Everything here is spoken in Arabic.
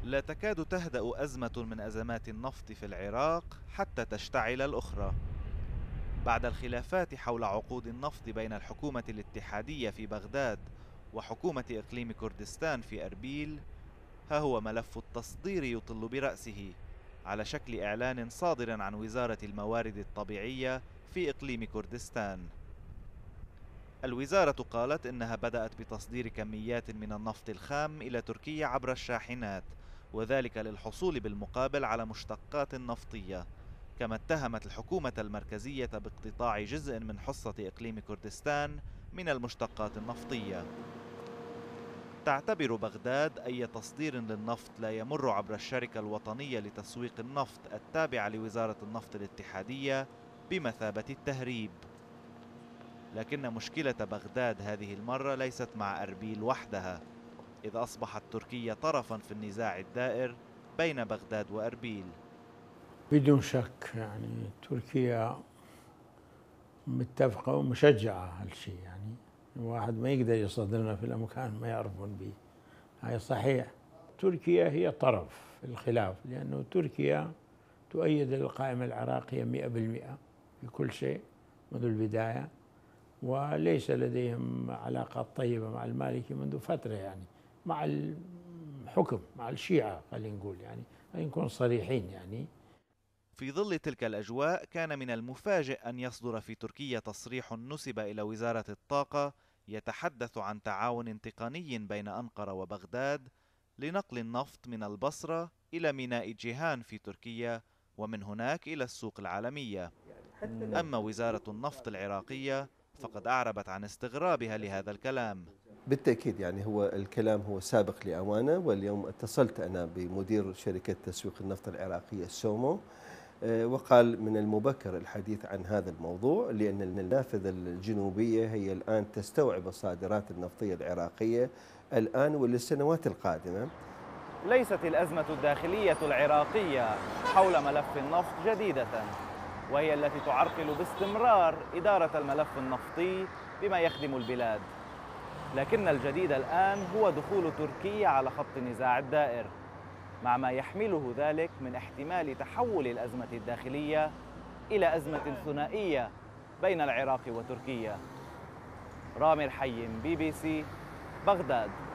لا تكاد تهدأ أزمة من أزمات النفط في العراق حتى تشتعل الأخرى. بعد الخلافات حول عقود النفط بين الحكومة الاتحادية في بغداد وحكومة إقليم كردستان في أربيل، ها هو ملف التصدير يطل برأسه على شكل إعلان صادر عن وزارة الموارد الطبيعية في إقليم كردستان. الوزارة قالت إنها بدأت بتصدير كميات من النفط الخام إلى تركيا عبر الشاحنات، وذلك للحصول بالمقابل على مشتقات نفطية. كما اتهمت الحكومة المركزية باقتطاع جزء من حصة إقليم كردستان من المشتقات النفطية. تعتبر بغداد أي تصدير للنفط لا يمر عبر الشركة الوطنية لتسويق النفط التابعة لوزارة النفط الاتحادية بمثابة التهريب. لكن مشكلة بغداد هذه المرة ليست مع أربيل وحدها، إذ أصبحت تركيا طرفا في النزاع الدائر بين بغداد وأربيل. بدون شك يعني تركيا متفقة ومشجعة هالشيء، يعني الواحد ما يقدر يصدرنا في الأمكان ما يعرفون به. هاي صحيح، تركيا هي طرف في الخلاف، لأنه تركيا تؤيد القائمة العراقية 100% في كل شيء منذ البداية، وليس لديهم علاقات طيبة مع المالكي منذ فترة، يعني مع الحكم مع الشيعة، خلينا نقول يعني خلينا نكون صريحين يعني. في ظل تلك الأجواء كان من المفاجئ أن يصدر في تركيا تصريح نسب إلى وزارة الطاقة يتحدث عن تعاون تقني بين أنقرة وبغداد لنقل النفط من البصرة إلى ميناء جيهان في تركيا، ومن هناك إلى السوق العالمية. أما وزارة النفط العراقية فقد أعربت عن استغرابها لهذا الكلام. بالتأكيد يعني هو الكلام هو سابق لأوانه، واليوم اتصلت أنا بمدير شركة تسويق النفط العراقية سومو، وقال من المبكر الحديث عن هذا الموضوع، لأن النافذة الجنوبية هي الآن تستوعب الصادرات النفطية العراقية الآن وللسنوات القادمة. ليست الأزمة الداخلية العراقية حول ملف النفط جديدة، وهي التي تعرقل باستمرار إدارة الملف النفطي بما يخدم البلاد. لكن الجديد الآن هو دخول تركيا على خط النزاع الدائر، مع ما يحمله ذلك من احتمال تحول الأزمة الداخلية إلى أزمة ثنائية بين العراق وتركيا. رامي الحيم، BBC، بغداد.